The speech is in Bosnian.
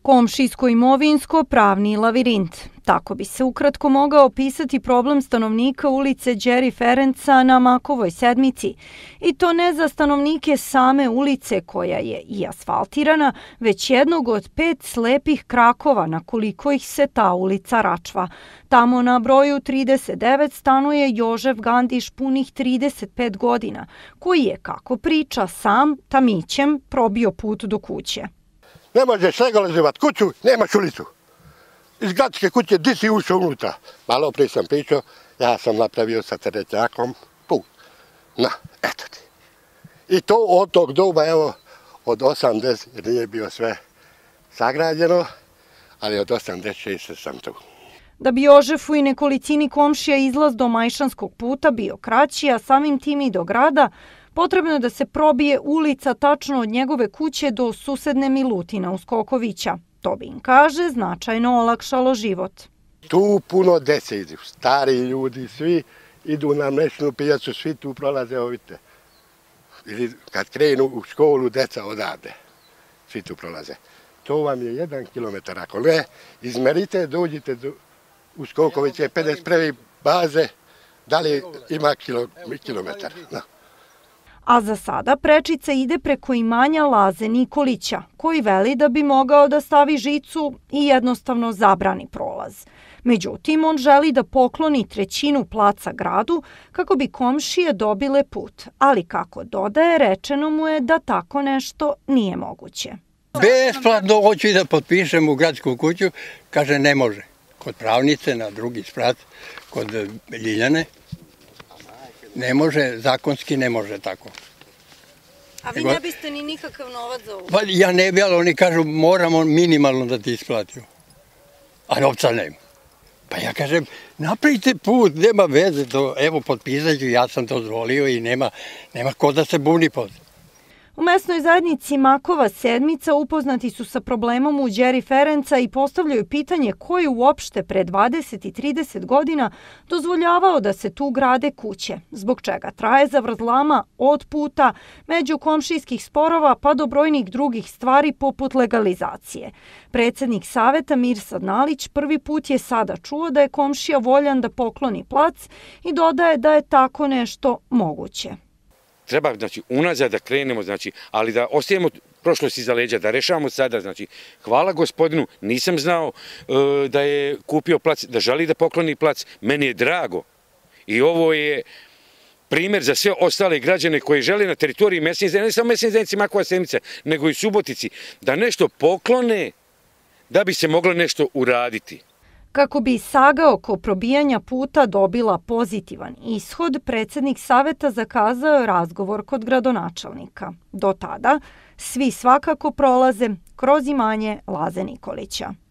Komšijsko-imovinsko-pravni lavirint. Tako bi se ukratko mogao opisati problem stanovnika ulice Đeri Ferenca na Makovoj sedmici. I to ne za stanovnike same ulice koja je i asfaltirana, već jednog od 5 slepih krakova na koliko ih se ta ulica račva. Tamo na broju 39 stanuje Jožef Gandiš punih 35 godina, koji je, kako priča, sam tamićem probio put do kuće. Ne možeš legalizovati kuću, nemaš ulicu. Iz gradske kuće, di si ušao unutra? Malo prije sam pričao, ja sam napravio sa teretnjakom put. Eto ti. I to od tog doba, evo, od 80, jer nije bio sve sagrađeno, ali od 86 sam tu. Da bi Jožefu i nekolicini komšija izlaz do Majšanskog puta bio kraći, a samim tim i do grada, potrebno je da se probije ulica tačno od njegove kuće do susedne Milutina Uskokovića. To bi im, kaže, značajno olakšalo život. Tu puno dece idu, stari ljudi, svi idu na mlečnu pijacu, svi tu prolaze, evo vidite. Ili kad krenu u školu, deca odavde, svi tu prolaze. To vam je 1 kilometar, ako ne, izmerite, dođite do Uskokovića, 51. baze, da li ima kilometar. A za sada prečica ide preko imanja Laze Nikolića, koji veli da bi mogao da stavi žicu i jednostavno zabrani prolaz. Međutim, on želi da pokloni 1/3 placa gradu kako bi komšije dobile put, ali kako dodaje, rečeno mu je da tako nešto nije moguće. Besplatno hoću i da potpišem u gradsku kuću, kaže ne može. Kod pravnice, na drugi sprat, kod Ljiljane. Ne može, zakonski ne može tako. A vi ne biste ni nikakav novac za ovo? Pa ja ne bi, ali oni kažu moramo minimalno da ti isplatimo. A novca nema. Pa ja kažem, napravite put, nema veze, evo potpisat ću, ja sam to dozvolio i nema ko da se buni pod. U mesnoj zajednici Makova sedmica upoznati su sa problemom u Đeri Ferenca i postavljaju pitanje ko je uopšte pre 20 i 30 godina dozvoljavao da se tu grade kuće, zbog čega traje zavrzlama od puta, međukomšijskih sporova pa do brojnih drugih stvari poput legalizacije. Predsjednik saveta Mirsad Nalić prvi put je sada čuo da je komšija voljan da pokloni plac i dodaje da je tako nešto moguće. Treba, unazad da krenemo, ali da ostavimo prošlost iza leđa, da rešavamo sada, hvala gospodinu, nisam znao da je kupio plac, da želi da pokloni plac, meni je drago. I ovo je primjer za sve ostale građane koji žele na teritoriji mesne zajednice, ne samo mesne zajednice Makova sedmica, nego i Subotici, da nešto poklone, da bi se moglo nešto uraditi. Kako bi saga oko probijanja puta dobila pozitivan ishod, predsjednik saveta zakazao je razgovor kod gradonačelnika. Do tada svi svakako prolaze kroz imanje Laze Nikolića.